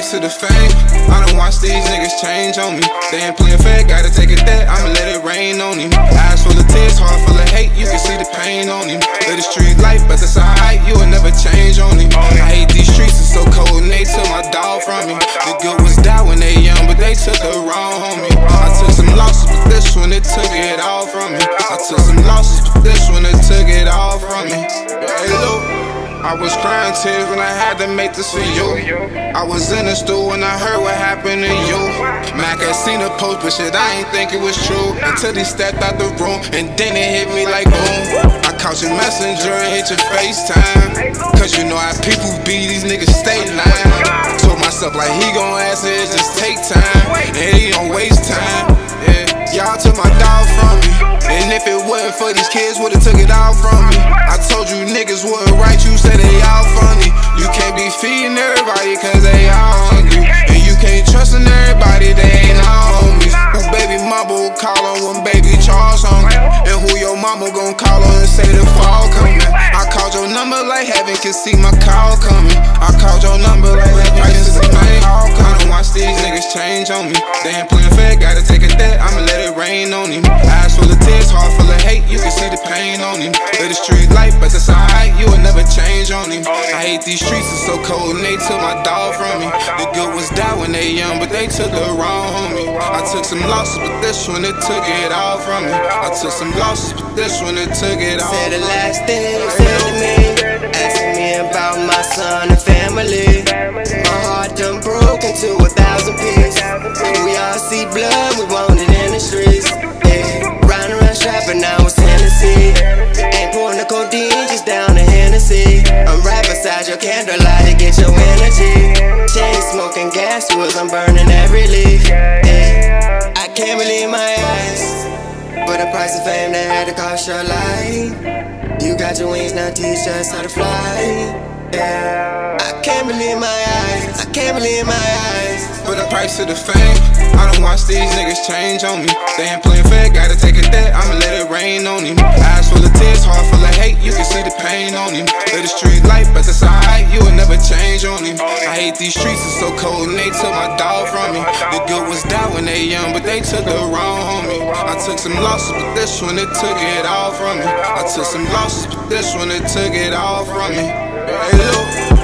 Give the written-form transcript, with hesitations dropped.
price of the fame. I done watch these niggas change on me. They ain't playing fair, gotta take it there, I'ma let it rain on him. Eyes full of tears, heart full of hate, you can see the pain on him. Live the street life, but that's alright, you will never change on him. I hate these streets, it's so cold and they took my dog from me. The good was die when they young, but they took the wrong homie. I took some losses, but this one it took it all from me. I took some losses, but this one it took it all from me. Hey, look. I was crying tears when I had to make this for you. I was in the stool when I heard what happened to you. Mac had seen a post, but shit, I ain't think it was true until he stepped out the room, and then it hit me like boom. I caught your messenger and hit your FaceTime, cause you know how people be, these niggas stay lying. Told myself like he gon' answer it, just take time, and he don't waste time. Yeah, y'all took my dog from me, and if it wasn't for these kids, would've took it all from me. I told you niggas wouldn't write, you said they all funny. You can't be feeding everybody cause they all hungry, and you can't trust in everybody, they ain't all homies. Who baby mama will call on when baby Charles hungry, and who your mama gon' call on and say the fall coming. I called your number like heaven can see my call coming. I called your number like heaven can see my call coming. I done watch these niggas change on me. They ain't playing fair, gotta take it there, I'ma let it rain on him. Eyes full of tears, heart full of hate, you can see the pain on him. Live the street life, but that's alright, you will never change on him. I hate these streets, it's so cold and they took my dog from me. The good was die when they young, but they took the wrong homie. I took some losses, but this one it took it all from me. I took some losses, but this one it took it all. Said the last thing you said to me, asking me about my son and family. My heart done broke into 1,000 pieces. We all see blood, we want it in the streets. Yeah, riding around strapping, now it's Tennessee. Ain't pouring the codeine, just down the Hennessy. I'm right beside your candlelight to get your energy. Chain smoking gas woods, I'm burning every leaf. Yeah, I can't believe my eyes, but the price of fame that had to cost your life. You got your wings, now teach us how to fly. Yeah, I can't believe my eyes, I can't believe my eyes. For the price of the fame, I done watch these niggas change on me. They ain't playing fair, gotta take it there, I'ma let it rain on him. Eyes full of tears, heart full of hate, you can see the pain on him. Live the street life, but that's alright, you will never change on him. I hate these streets, it's so cold and they took my dog from me. The good was die when they young, but they took the wrong homie. I took some losses, but this one it took it all from me. I took some losses, but this one it took it all from me. Hey, look.